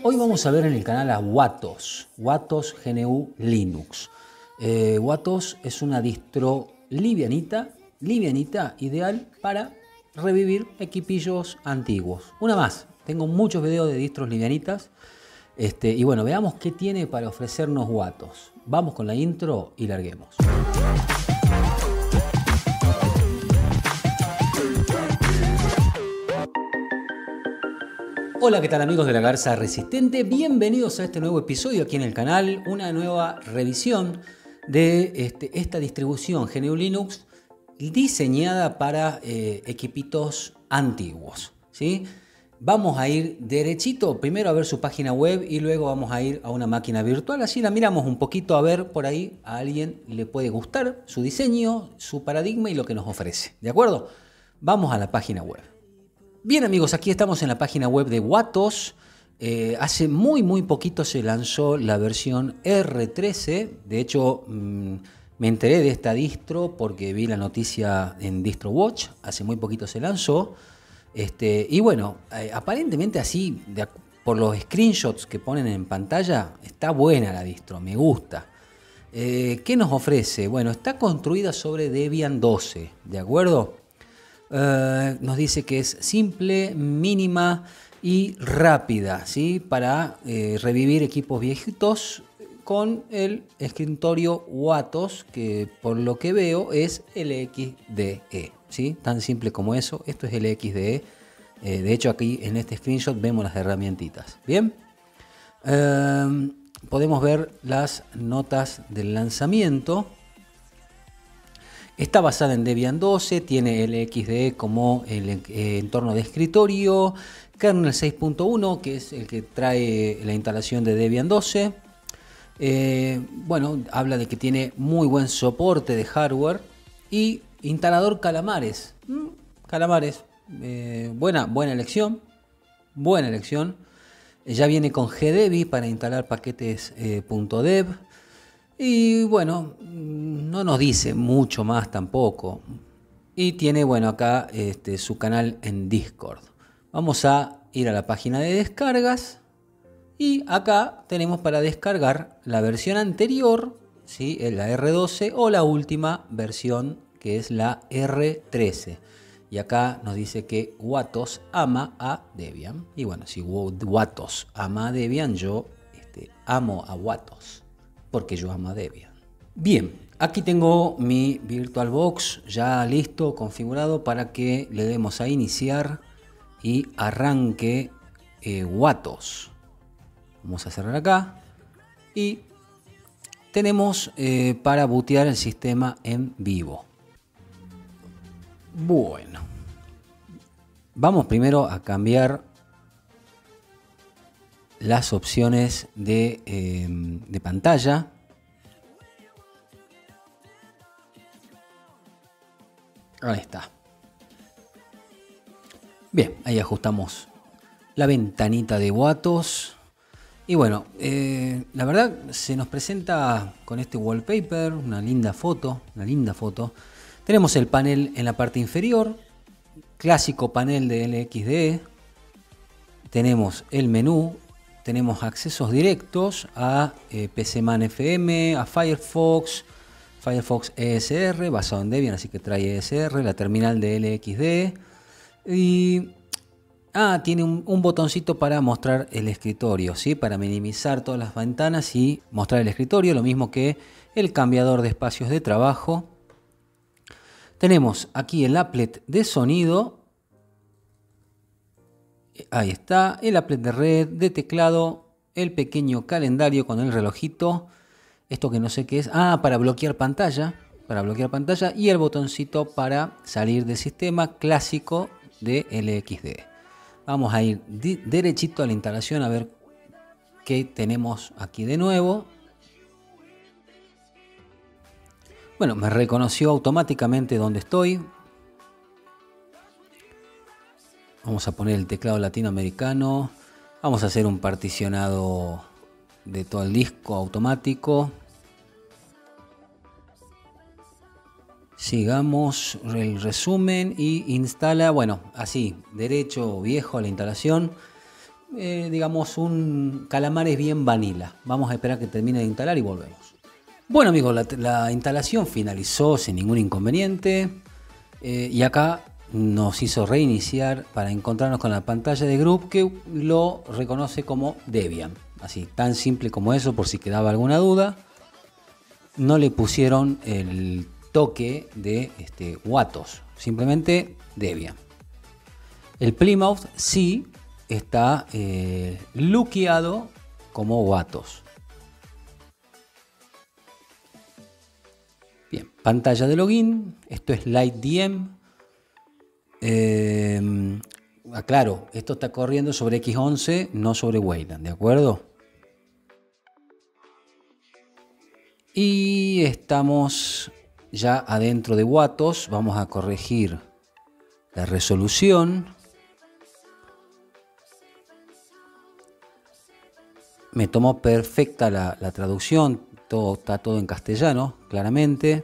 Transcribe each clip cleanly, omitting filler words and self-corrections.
Hoy vamos a ver en el canal a Watos GNU Linux. Watos es una distro livianita, ideal para revivir equipillos antiguos. Una más, tengo muchos videos de distros livianitas. Y bueno, veamos qué tiene para ofrecernos Watos. Vamos con la intro y larguemos. Hola, ¿qué tal amigos de la Garza Resistente? Bienvenidos a este nuevo episodio aquí en el canal, una nueva revisión de esta distribución GNU Linux diseñada para equipitos antiguos, ¿sí? Vamos a ir derechito primero a ver su página web y luego vamos a ir a una máquina virtual, así la miramos un poquito a ver por ahí a alguien le puede gustar su diseño, su paradigma y lo que nos ofrece, ¿de acuerdo? Vamos a la página web. Bien amigos, aquí estamos en la página web de Watos. Hace muy poquito se lanzó la versión R13. De hecho, me enteré de esta distro porque vi la noticia en DistroWatch. Hace muy poquito se lanzó. Y bueno, aparentemente así, por los screenshots que ponen en pantalla, está buena la distro, me gusta. ¿Qué nos ofrece? Bueno, está construida sobre Debian 12, ¿de acuerdo? Nos dice que es simple, mínima y rápida, ¿sí? Para revivir equipos viejitos con el escritorio Watos, que por lo que veo es LXDE, ¿sí? Tan simple como eso, esto es LXDE. De hecho aquí en este screenshot vemos las herramientitas, ¿bien? Podemos ver las notas del lanzamiento. Está basada en Debian 12, tiene LXDE como el entorno de escritorio, kernel 6.1, que es el que trae la instalación de Debian 12. Bueno, habla de que tiene muy buen soporte de hardware y instalador Calamares. Calamares, buena elección, buena elección. Ya viene con GDebi para instalar paquetes .dev. Y bueno, no nos dice mucho más tampoco. Y tiene, bueno, acá su canal en Discord. Vamos a ir a la página de descargas. Y acá tenemos para descargar la versión anterior, ¿sí? La R12 o la última versión que es la R13. Y acá nos dice que Watos ama a Debian. Y bueno, si Watos ama a Debian, yo amo a Watos. Porque yo amo a Debian. Bien, aquí tengo mi VirtualBox ya listo, configurado para que le demos a iniciar y arranque Watos. Vamos a cerrar acá y tenemos para bootear el sistema en vivo. Bueno, vamos primero a cambiar las opciones de pantalla. Ahí está. Bien, ahí ajustamos la ventanita de Watos. Y bueno, la verdad se nos presenta con este wallpaper una linda foto, Tenemos el panel en la parte inferior, clásico panel de LXDE. Tenemos el menú. Tenemos accesos directos a PCman FM, a Firefox ESR, basado en Debian, así que trae ESR, la terminal de LXD. Y tiene un botoncito para mostrar el escritorio, ¿sí? Para minimizar todas las ventanas y mostrar el escritorio, lo mismo que el cambiador de espacios de trabajo. Tenemos aquí el applet de sonido. Ahí está, el applet de red, de teclado, el pequeño calendario con el relojito. Esto que no sé qué es. Para bloquear pantalla. Y el botoncito para salir del sistema clásico de LXD. Vamos a ir derechito a la instalación a ver qué tenemos aquí de nuevo. Bueno, me reconoció automáticamente dónde estoy. Vamos a poner el teclado latinoamericano. Vamos a hacer un particionado de todo el disco automático. Sigamos el resumen y instala, bueno, así, derecho viejo a la instalación. digamos, un calamares bien vanilla. Vamos a esperar que termine de instalar y volvemos. Bueno amigos, la instalación finalizó sin ningún inconveniente y acá nos hizo reiniciar para encontrarnos con la pantalla de Group, que lo reconoce como Debian. Así, tan simple como eso, por si quedaba alguna duda. No le pusieron el toque de Watos, simplemente Debian. El Plymouth sí está lookeado como Watos. Bien, pantalla de login, esto es LightDM. Aclaro, esto está corriendo sobre X11, no sobre Wayland, ¿de acuerdo? Y estamos ya adentro de Watos, vamos a corregir la resolución. Me tomó perfecta la traducción, está todo en castellano, claramente.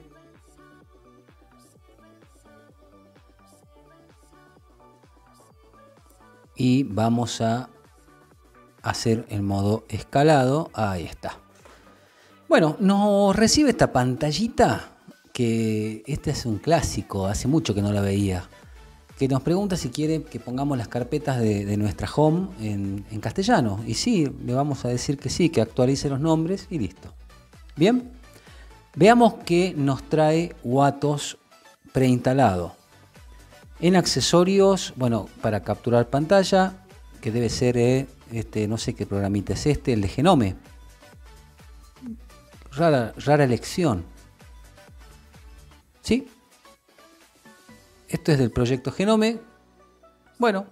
Y vamos a hacer el modo escalado, ahí está. Bueno, nos recibe esta pantallita, que este es un clásico, hace mucho que no la veía, que nos pregunta si quiere que pongamos las carpetas de nuestra home en castellano. Y sí, le vamos a decir que sí, que actualice los nombres y listo. Bien, veamos que nos trae Watos preinstalado. En accesorios, bueno, para capturar pantalla, que debe ser no sé qué programita es el de Genome. Rara elección. ¿Sí? Esto es del proyecto Genome. Bueno,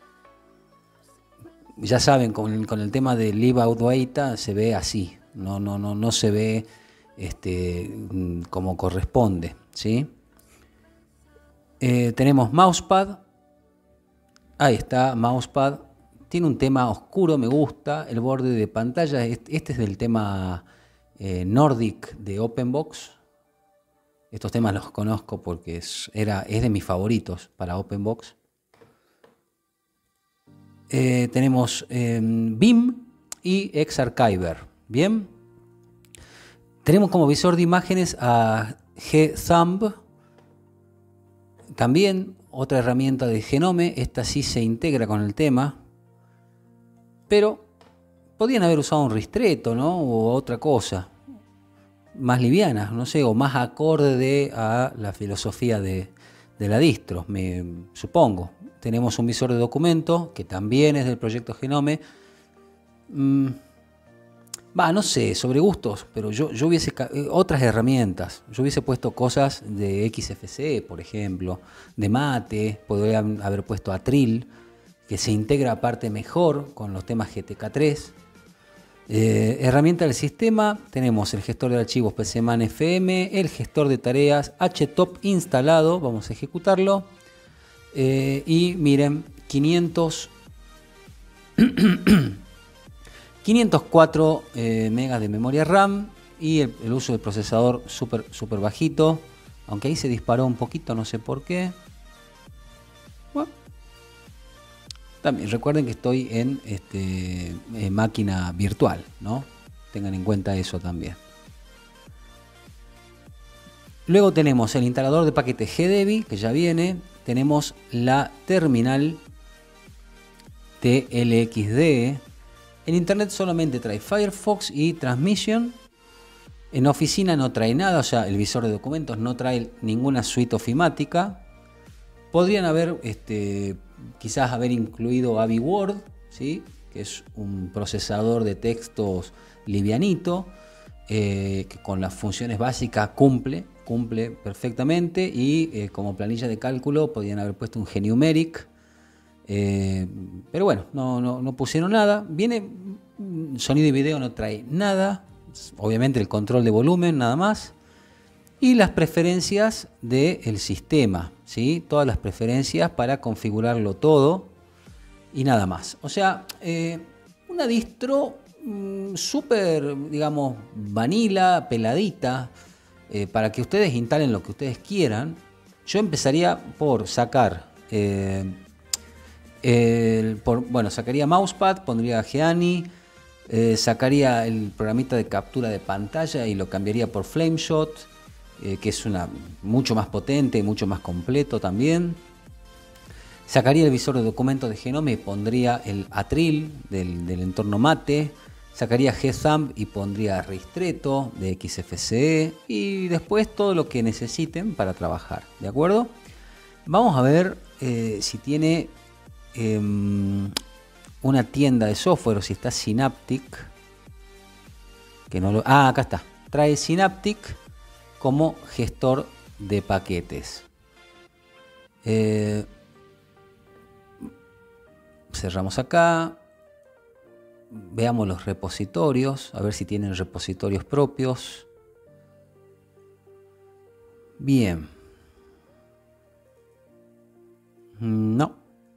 ya saben, con el tema de Live Out Data se ve así. No se ve como corresponde, ¿sí? Tenemos Mousepad. Ahí está, Mousepad. Tiene un tema oscuro, me gusta. El borde de pantalla, este es del tema Nordic de OpenBox. Estos temas los conozco porque es de mis favoritos para OpenBox. Tenemos BIM y Xarchiver. Bien. Tenemos como visor de imágenes a Gthumb. También otra herramienta de Genome. Esta sí se integra con el tema. Pero podrían haber usado un Ristretto, ¿no? O otra cosa más liviana, no sé, o más acorde a la filosofía de la distro, me supongo. Tenemos un visor de documento que también es del proyecto Genome. No sé, sobre gustos, pero yo hubiese otras herramientas. Yo hubiese puesto cosas de XFCE, por ejemplo, de Mate, podría haber puesto Atril, que se integra aparte mejor con los temas GTK3. Herramienta del sistema, tenemos el gestor de archivos PCMan FM, el gestor de tareas HTOP instalado, vamos a ejecutarlo. Y miren, 504 megas de memoria RAM y el uso del procesador súper bajito, aunque ahí se disparó un poquito, no sé por qué. Bueno, también recuerden que estoy en máquina virtual, ¿no? Tengan en cuenta eso también. Luego tenemos el instalador de paquetes GDebi, que ya viene. Tenemos la terminal TLXD. En internet solamente trae Firefox y Transmission. En oficina no trae nada, o sea, el visor de documentos no trae ninguna suite ofimática. Podrían haber, quizás haber incluido AviWord, ¿sí? Que es un procesador de textos livianito, que con las funciones básicas cumple perfectamente, y como planilla de cálculo podrían haber puesto un GNumeric. Pero bueno, no pusieron nada. Viene sonido y video, no trae nada. Obviamente el control de volumen, nada más. Y las preferencias del sistema, ¿sí? Todas las preferencias para configurarlo todo y nada más. O sea, una distro súper, digamos, vanilla, peladita, para que ustedes instalen lo que ustedes quieran. Yo empezaría por sacar Bueno, sacaría Mousepad, pondría Geany, sacaría el programita de captura de pantalla y lo cambiaría por Flameshot, que es mucho más potente y mucho más completo también. Sacaría el visor de documentos de Genome y pondría el Atril del entorno Mate. Sacaría Gthumb y pondría Ristretto de XFCE. Y después todo lo que necesiten para trabajar. ¿De acuerdo? Vamos a ver si tiene una tienda de software o si está Synaptic. Que no acá está. Trae Synaptic como gestor de paquetes. Cerramos acá, veamos los repositorios, a ver si tienen repositorios propios. Bien. No.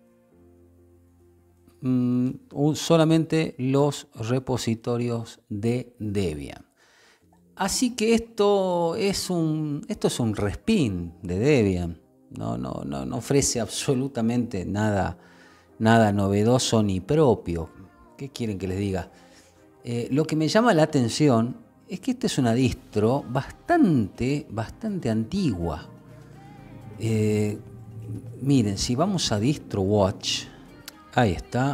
Solamente los repositorios de Debian. Así que esto es un respin de Debian. No ofrece absolutamente nada novedoso ni propio. ¿Qué quieren que les diga? Lo que me llama la atención es que esta es una distro bastante antigua. Miren, si vamos a DistroWatch, ahí está.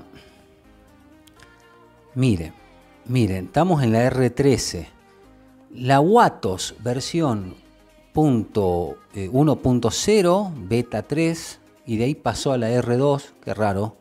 Miren, estamos en la R13. La Watos versión 1.0, beta 3. Y de ahí pasó a la R2, qué raro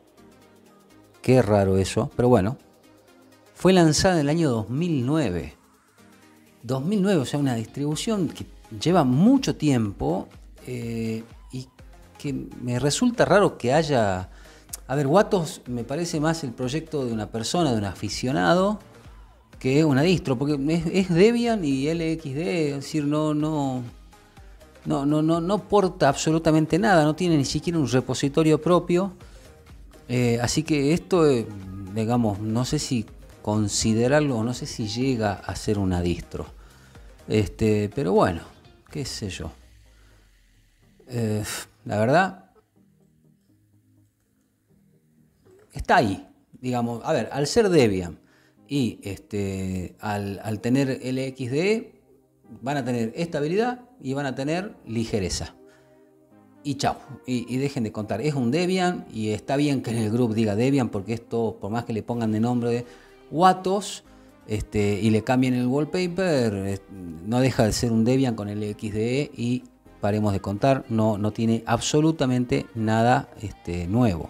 eso, pero bueno. Fue lanzada en el año 2009. 2009, o sea, una distribución que lleva mucho tiempo y que me resulta raro que haya... A ver, Watos me parece más el proyecto de una persona, de un aficionado, que una distro, porque es Debian y LXD, es decir, no porta absolutamente nada, no tiene ni siquiera un repositorio propio. Así que esto, digamos, no sé si considerarlo o no sé si llega a ser una distro. Pero bueno, qué sé yo. La verdad, está ahí, digamos. A ver, al ser Debian y al tener LXDE, van a tener estabilidad y van a tener ligereza. Y chao, y dejen de contar. Es un Debian y está bien que en el grupo diga Debian, porque esto, por más que le pongan de nombre de Watos y le cambien el wallpaper, no deja de ser un Debian con el XDE y paremos de contar, no tiene absolutamente nada nuevo.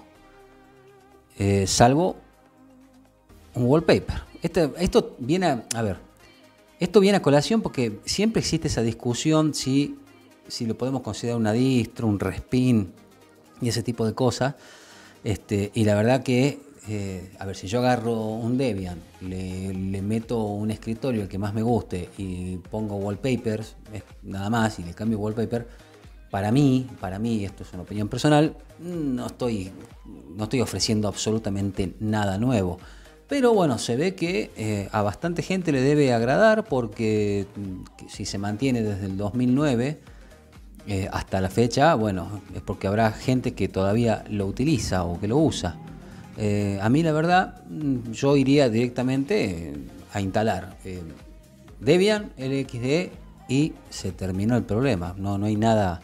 Salvo un wallpaper. Esto viene esto viene a colación porque siempre existe esa discusión si lo podemos considerar una distro, un respin y ese tipo de cosas. Y la verdad que, a ver, si yo agarro un Debian, le meto un escritorio el que más me guste y pongo wallpapers, nada más, y le cambio wallpaper, para mí, esto es una opinión personal, no estoy ofreciendo absolutamente nada nuevo. Pero bueno, se ve que a bastante gente le debe agradar porque si se mantiene desde el 2009 hasta la fecha, bueno, es porque habrá gente que todavía lo utiliza o que lo usa. A mí la verdad, yo iría directamente a instalar Debian, LXD y se terminó el problema. No hay nada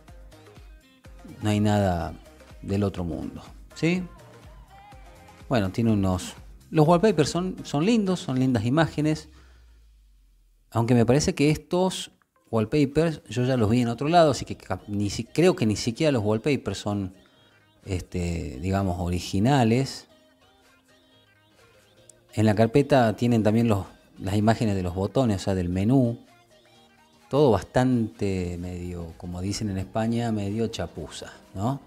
del otro mundo, ¿sí? Bueno, tiene los wallpapers son lindos, son lindas imágenes. Aunque me parece que estos wallpapers yo ya los vi en otro lado, así que creo que ni siquiera los wallpapers son, digamos, originales. En la carpeta tienen también las imágenes de los botones, o sea, del menú. Todo bastante medio, como dicen en España, medio chapuza, ¿no?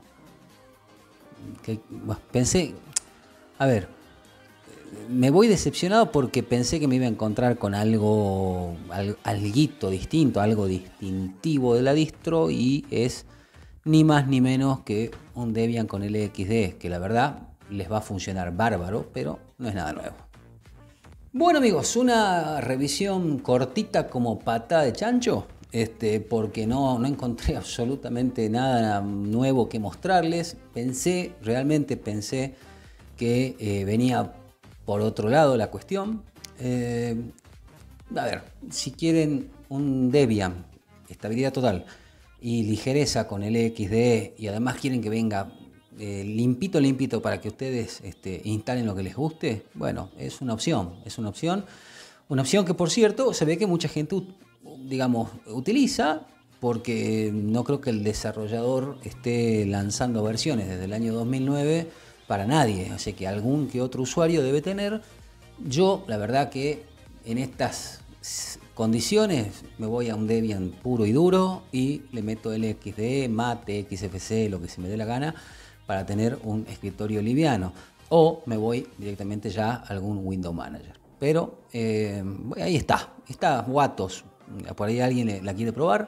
Pensé, a ver, me voy decepcionado porque pensé que me iba a encontrar con alguito distinto, algo distintivo de la distro, y es ni más ni menos que un Debian con LXD, que la verdad les va a funcionar bárbaro, pero no es nada nuevo. Bueno amigos, una revisión cortita como patada de chancho. porque no encontré absolutamente nada nuevo que mostrarles. Realmente pensé que venía por otro lado la cuestión. A ver, si quieren un Debian, estabilidad total y ligereza con el LXDE, y además quieren que venga limpito para que ustedes instalen lo que les guste, bueno, es una opción. Una opción que, por cierto, se ve que mucha gente, digamos, utiliza, porque no creo que el desarrollador esté lanzando versiones desde el año 2009 para nadie. Así que algún que otro usuario debe tener. Yo, la verdad que en estas condiciones me voy a un Debian puro y duro y le meto LXDE, Mate, XFCE, lo que se me dé la gana, para tener un escritorio liviano. O me voy directamente ya a algún Window Manager. Pero ahí está Watos. Por ahí alguien la quiere probar.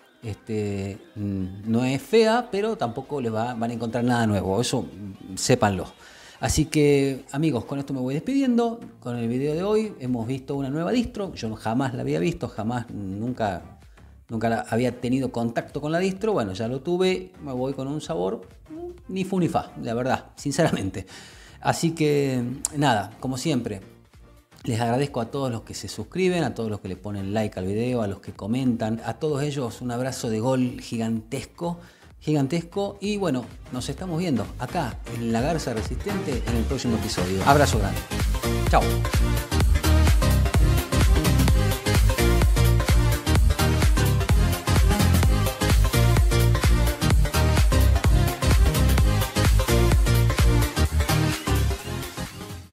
No es fea, pero tampoco les van a encontrar nada nuevo. Eso sépanlo. Así que, amigos, con esto me voy despidiendo. Con el video de hoy hemos visto una nueva distro. Yo jamás la había visto, nunca había tenido contacto con la distro. Bueno, ya lo tuve. Me voy con un sabor ni fu ni fa, la verdad, sinceramente. Así que, nada, como siempre, les agradezco a todos los que se suscriben, a todos los que le ponen like al video, a los que comentan, a todos ellos un abrazo de gol gigantesco. Y bueno, nos estamos viendo acá en La Garza Resistente en el próximo episodio. Abrazo grande. Chao.